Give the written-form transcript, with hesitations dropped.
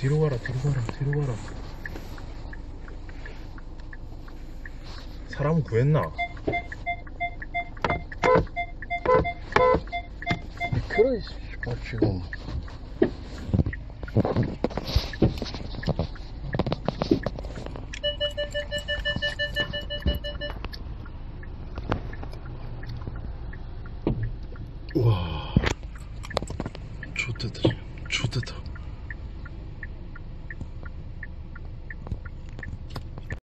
뒤로 가라, 뒤로 가라, 뒤로 가라. 사람 구했나? 미끄러 있어 지금. 우와, 좋댔다, 좋댔다.